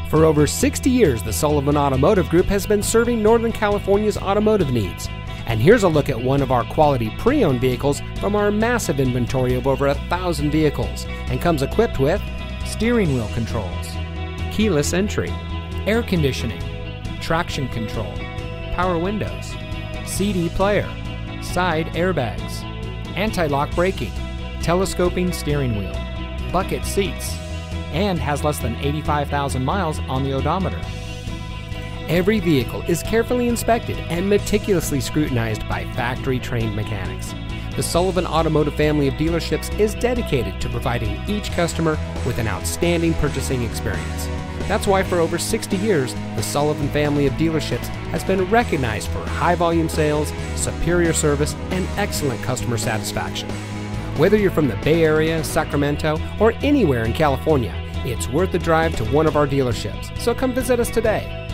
For over 60 years, the Sullivan Automotive Group has been serving Northern California's automotive needs. And here's a look at one of our quality pre-owned vehicles from our massive inventory of over 1,000 vehicles, and comes equipped with steering wheel controls, keyless entry, air conditioning, traction control, power windows, CD player, side airbags, anti-lock braking, telescoping steering wheel, bucket seats, and has less than 85,000 miles on the odometer. Every vehicle is carefully inspected and meticulously scrutinized by factory-trained mechanics. The Sullivan Automotive family of dealerships is dedicated to providing each customer with an outstanding purchasing experience. That's why for over 60 years, the Sullivan family of dealerships has been recognized for high-volume sales, superior service, and excellent customer satisfaction. Whether you're from the Bay Area, Sacramento, or anywhere in California, it's worth the drive to one of our dealerships, so come visit us today.